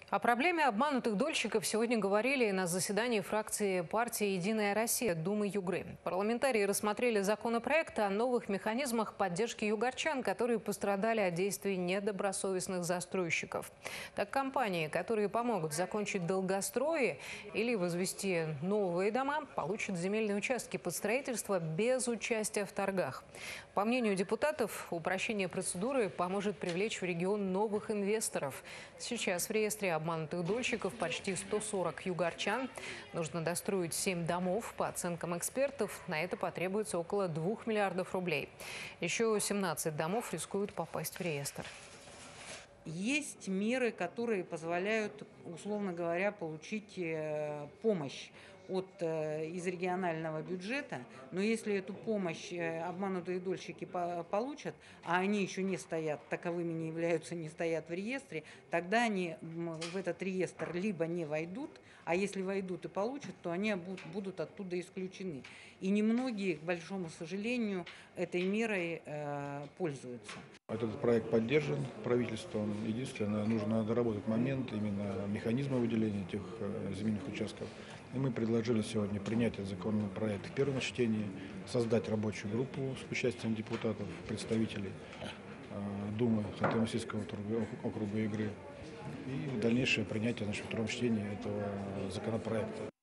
О проблеме обманутых дольщиков сегодня говорили на заседании фракции партии «Единая Россия» Думы Югры. Парламентарии рассмотрели законопроект о новых механизмах поддержки югорчан, которые пострадали от действий недобросовестных застройщиков. Так, компании, которые помогут закончить долгострои или возвести новые дома, получат земельные участки под строительство без участия в торгах. По мнению депутатов, упрощение процедуры поможет привлечь в регион новых инвесторов. Сейчас в реестре обманутых дольщиков почти 140 югорчан. Нужно достроить 7 домов. По оценкам экспертов, на это потребуется около 2 миллиардов рублей. Еще 17 домов рискуют попасть в реестр. Есть меры, которые позволяют, условно говоря, получить помощь из регионального бюджета, но если эту помощь обманутые дольщики получат, а они еще не стоят, таковыми не являются, не стоят в реестре, тогда они в этот реестр либо не войдут, а если войдут и получат, то они будут оттуда исключены. И немногие, к большому сожалению, этой мерой пользуются. Этот проект поддержан правительством. Единственное, нужно доработать момент именно механизма выделения этих земельных участков. И мы предложили сегодня принять этот законопроект в первом чтении, создать рабочую группу с участием депутатов, представителей Думы Ханты-Мансийского округа Югры и дальнейшее принятие в втором чтении этого законопроекта.